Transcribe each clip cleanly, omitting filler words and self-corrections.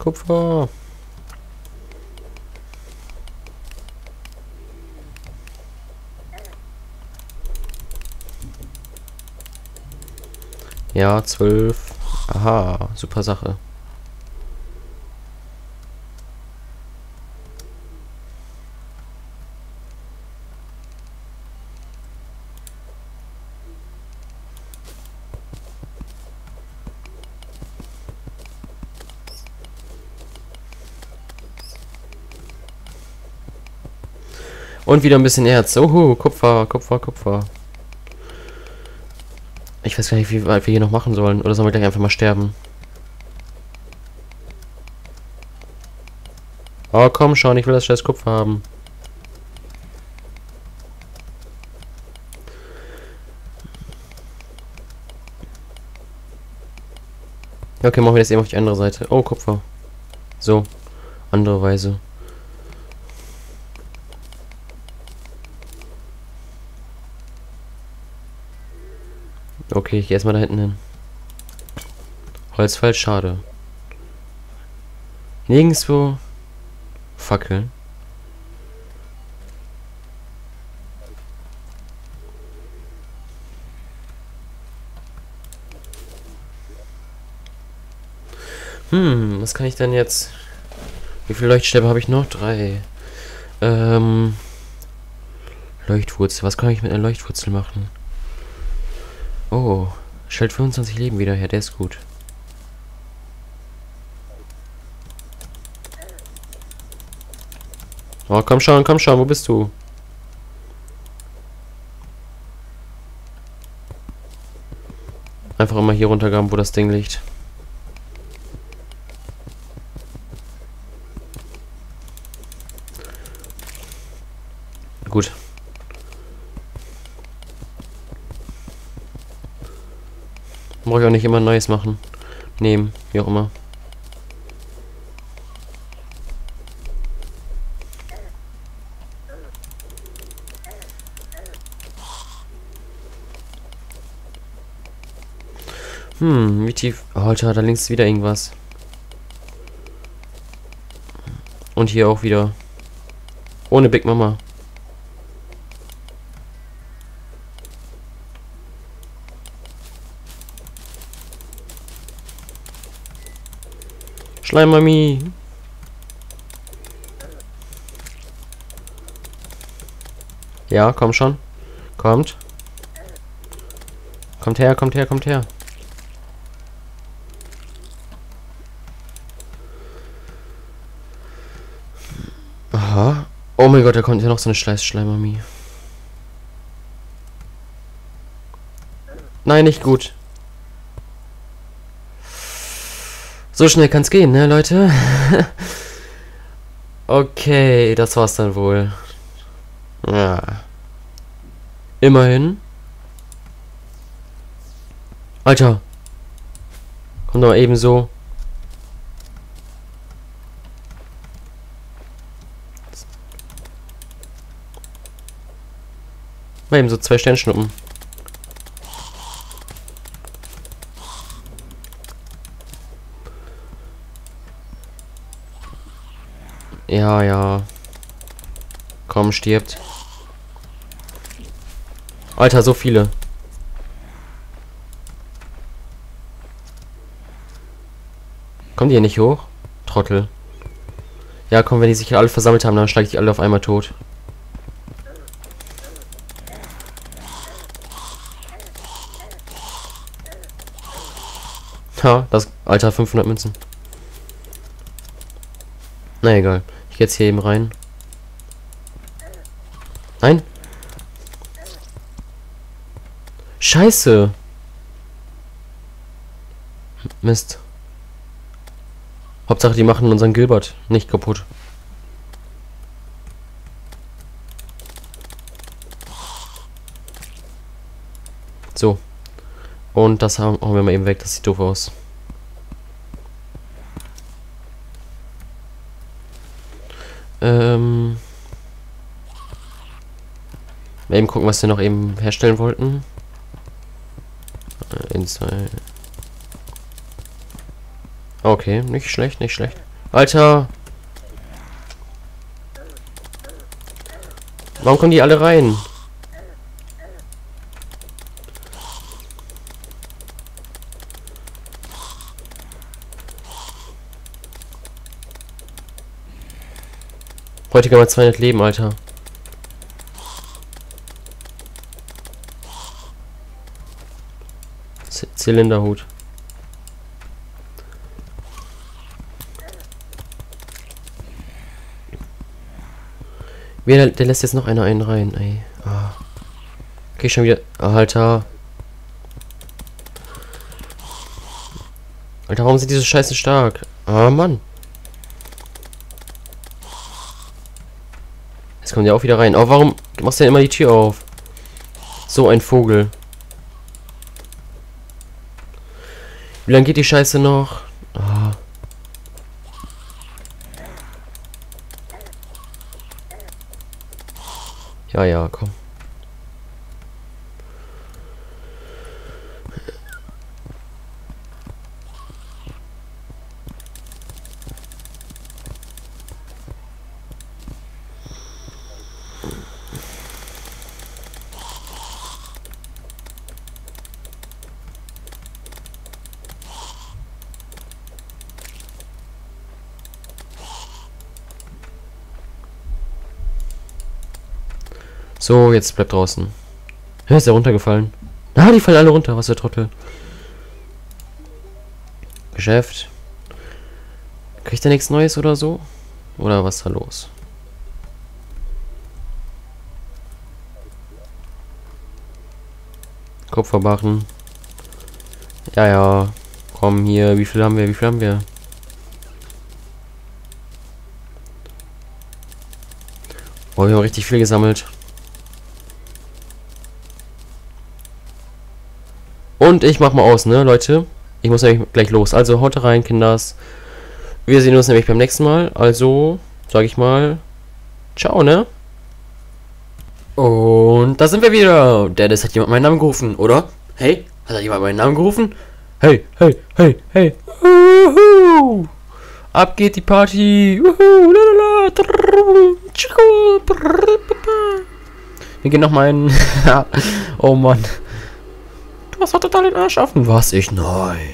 Kupfer. Ja, 12. Aha, super Sache. Und wieder ein bisschen Erz. Oho, Kupfer, Kupfer, Kupfer. Ich weiß gar nicht, wie weit wir hier noch machen sollen. Oder sollen wir gleich einfach mal sterben? Oh, komm schon, ich will das scheiß Kupfer haben. Ja, okay, machen wir das eben auf die andere Seite. Oh, Kupfer. So, andere Weise. Okay, ich geh erstmal da hinten hin. Holzfall, schade. Nirgendwo Fackeln. Was kann ich denn jetzt? Wie viele Leuchtstäbe habe ich noch? 3. Leuchtwurzel. Was kann ich mit einer Leuchtwurzel machen? Oh, stellt 25 Leben wieder her. Der ist gut. Oh, komm schon, wo bist du? Einfach immer hier runtergraben, wo das Ding liegt. Gut. Brauche ich auch nicht immer Neues machen. Nehmen, wie auch immer. Wie tief? Oh, Alter, da links ist wieder irgendwas. Und hier auch wieder. Ohne Big Mama. Schleimmami. Ja, komm schon. Kommt. Kommt her, kommt her, kommt her. Aha. Oh mein Gott, da kommt ja noch so eine Schleimmami. Nein, nicht gut. So schnell kann es gehen, ne, Leute? Okay, das war's dann wohl. Ja. Immerhin. Alter. Komm doch mal eben so. Mal eben so 2 Sternschnuppen. Ja, ja. Komm, stirbt. Alter, so viele. Kommen die hier nicht hoch? Trottel. Ja, komm, wenn die sich hier alle versammelt haben, dann schlage ich die alle auf einmal tot. Ha, das... Alter, 500 Münzen. Na egal. Ich geh jetzt hier eben rein. Nein. Scheiße. Mist. Hauptsache, die machen unseren Gilbert nicht kaputt. So. Und das hauen wir mal eben weg. Das sieht doof aus. Mal eben gucken, was wir noch eben herstellen wollten. Okay, nicht schlecht, nicht schlecht. Alter. Warum kommen die alle rein? Heute kann man 200 Leben, Alter. Zylinderhut. Der lässt jetzt noch einen rein, ey. Ah. Okay, schon wieder. Alter. Alter, warum sind die so scheiße stark? Ah, Mann. Jetzt kommt der auch wieder rein. Oh, warum machst du denn immer die Tür auf? So ein Vogel. Wie lange geht die Scheiße noch? Ah. Ja, ja, komm. So, jetzt bleibt draußen. Ja, ist er runtergefallen. Ah, die fallen alle runter. Was für Trottel. Geschäft. Kriegt er nichts Neues oder so? Oder was ist da los? Kupferbarren. Ja, ja. Komm hier. Wie viel haben wir? Wie viel haben wir? Oh, wir haben richtig viel gesammelt. Und ich mach mal aus, ne, Leute? Ich muss nämlich gleich los. Also haut rein, Kinders. Wir sehen uns nämlich beim nächsten Mal. Also, sag ich mal, ciao, ne? Und da sind wir wieder. Das hat jemand meinen Namen gerufen, oder? Hey, hat da jemand meinen Namen gerufen? Hey, hey, hey, hey. Uhu. Ab geht die Party. Uhu. Lalala. Wir gehen noch mal in. Oh Mann. Du hast total den Arsch offen. Was? Ich? Nein.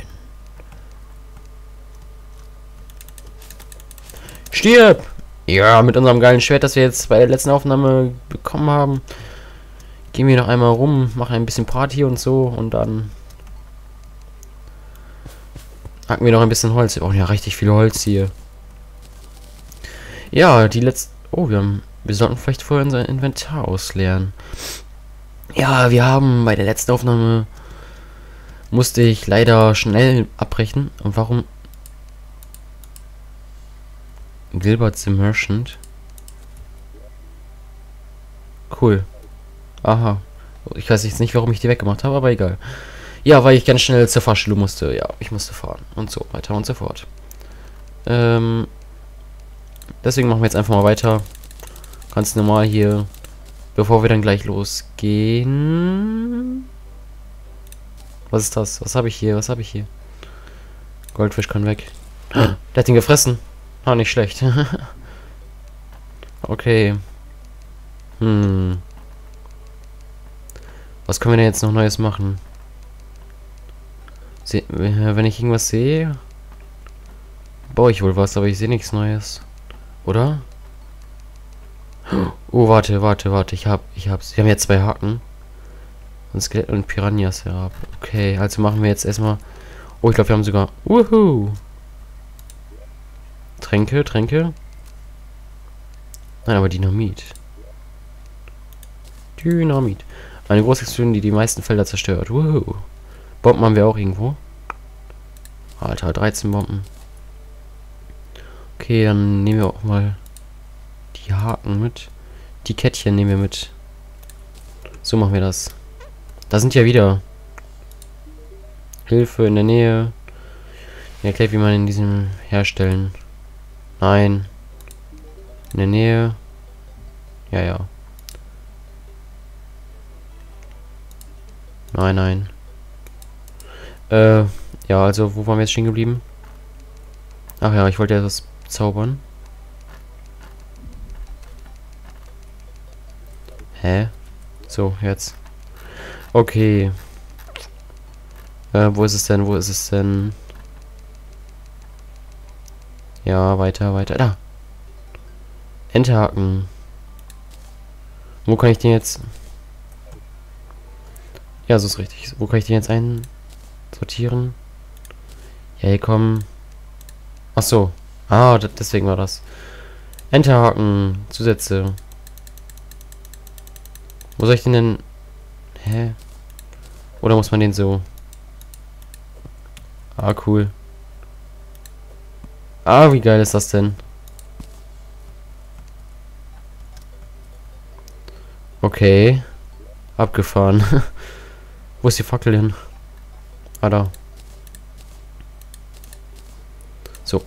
Stirb! Ja, mit unserem geilen Schwert, das wir jetzt bei der letzten Aufnahme bekommen haben. Gehen wir noch einmal rum, machen ein bisschen Party und so und dann hacken wir noch ein bisschen Holz. Wir brauchen ja richtig viel Holz hier. Ja, die letzte. Oh, wir sollten vielleicht vorher unser Inventar ausleeren. Ja, wir haben bei der letzten Aufnahme musste ich leider schnell abbrechen. Und warum? Gilbert the Merchant. Cool. Aha. Ich weiß jetzt nicht, warum ich die weggemacht habe, aber egal. Ja, weil ich ganz schnell zur Fahrschule musste. Ja, ich musste fahren. Und so weiter und so fort. Deswegen machen wir jetzt einfach mal weiter. Ganz normal hier. Bevor wir dann gleich losgehen. Was ist das? Was habe ich hier? Was habe ich hier? Goldfisch kann weg. Der hat ihn gefressen. Ah, nicht schlecht. Okay. Was können wir denn jetzt noch Neues machen? Wenn ich irgendwas sehe, baue ich wohl was, aber ich sehe nichts Neues. Oder? Oh, warte. Ich hab's. Wir haben jetzt 2 Haken. Und Skelett und Piranhas herab. Okay, also machen wir jetzt erstmal. Oh, ich glaube, wir haben sogar. Wuhu! Tränke. Nein, aber Dynamit. Eine große Explosion, die die meisten Felder zerstört. Wuhu! Bomben haben wir auch irgendwo. Alter, 13 Bomben. Okay, dann nehmen wir auch mal die Haken mit. Die Kettchen nehmen wir mit. So machen wir das. Da sind ja wieder Hilfe in der Nähe. Mir erklärt, wie man in diesem herstellen. Nein. In der Nähe. Ja. Nein. Ja, also wo waren wir jetzt stehen geblieben? Ach ja, ich wollte ja das zaubern. Hä? So, jetzt. Okay. Wo ist es denn? Wo ist es denn? Ja, weiter, weiter. Da. Enterhaken. Wo kann ich den jetzt... Ja, so ist richtig. Wo kann ich den jetzt einsortieren? Ja, hier kommen... Ach so. Ah, deswegen war das. Enterhaken. Zusätze. Wo soll ich den denn... Hä? Oder muss man den so... Ah, cool. Ah, wie geil ist das denn? Okay. Abgefahren. Wo ist die Fackel hin? Ah, da. So.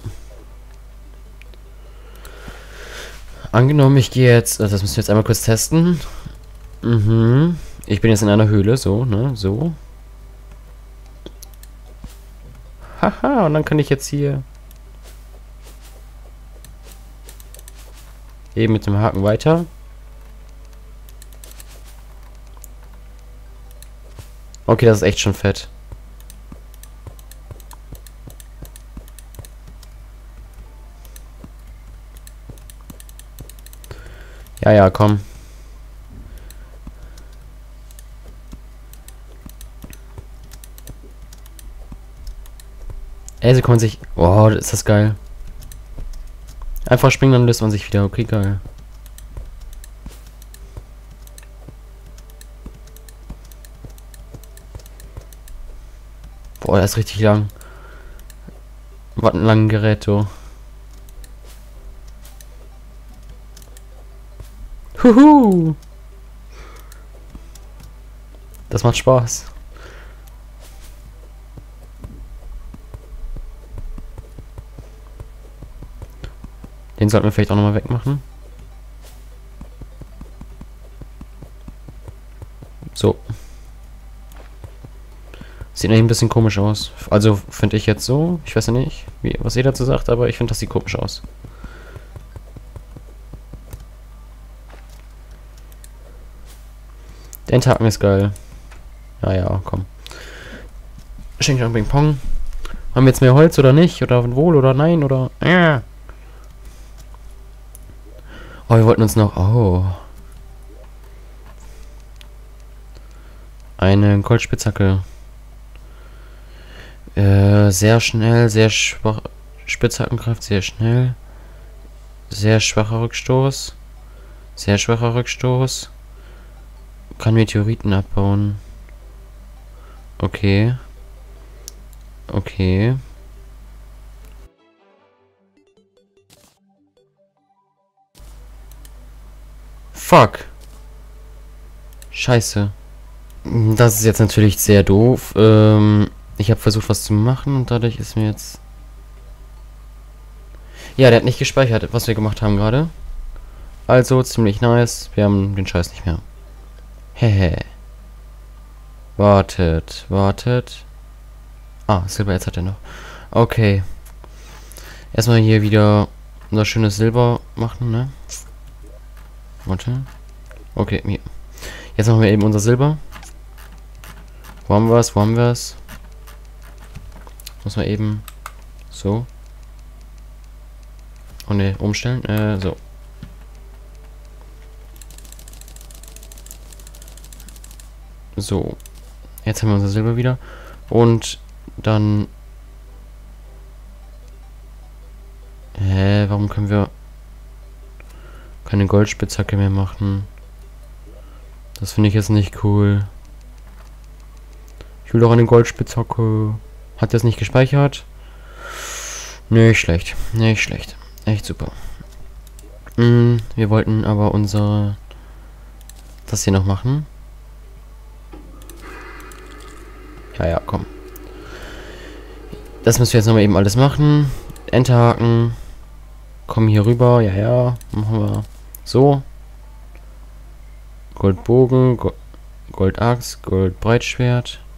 Angenommen, ich gehe jetzt... Das müssen wir jetzt einmal kurz testen. Mhm. Ich bin jetzt in einer Höhle, so, ne? So. Haha, und dann kann ich jetzt hier... Eben mit dem Haken weiter. Okay, das ist echt schon fett. Ja, ja, komm. Ey, so kann man sich... Oh, ist das geil. Einfach springen, dann löst man sich wieder. Okay, geil. Boah, das ist richtig lang. Was ein langes Gerät, du. Huhu! Das macht Spaß. Den sollten wir vielleicht auch nochmal wegmachen. So. Sieht eigentlich ein bisschen komisch aus. Also finde ich jetzt so. Ich weiß ja nicht, was ihr dazu sagt, aber ich finde, das sieht komisch aus. Der Enterhaken ist geil. Ja, ja, komm. Schenk Ping Pong. Haben wir jetzt mehr Holz oder nicht? Oder wohl oder nein? Oder... Oh, wir wollten uns noch... Oh. Eine Goldspitzhacke. Sehr schnell, sehr schwach. Spitzhackenkraft, sehr schnell. Sehr schwacher Rückstoß. Sehr schwacher Rückstoß. Kann Meteoriten abbauen. Okay. Okay. Fuck. Scheiße. Das ist jetzt natürlich sehr doof. Ich habe versucht, was zu machen und dadurch ist mir jetzt... Ja, der hat nicht gespeichert, was wir gemacht haben gerade. Also, ziemlich nice. Wir haben den Scheiß nicht mehr. Hehe. Wartet, wartet. Ah, Silbererz hat er noch. Okay. Erstmal hier wieder unser schönes Silber machen, ne? Warte. Okay, hier. Jetzt machen wir eben unser Silber. Wo haben wir es? Wo haben wir es? Muss man eben so. Oh ne, umstellen. So. So. Jetzt haben wir unser Silber wieder. Und dann... warum können wir keine Goldspitzhacke mehr machen? Das finde ich jetzt nicht cool. Ich will doch eine Goldspitzhacke. Hat das nicht gespeichert? Nicht schlecht. Nicht schlecht. Echt super. Wir wollten aber unsere... Das hier noch machen. Ja, ja, komm. Das müssen wir jetzt nochmal eben alles machen. Enterhaken. Kommen hier rüber. Ja, ja. Machen wir so. Goldbogen. Goldaxt. Goldbreitschwert.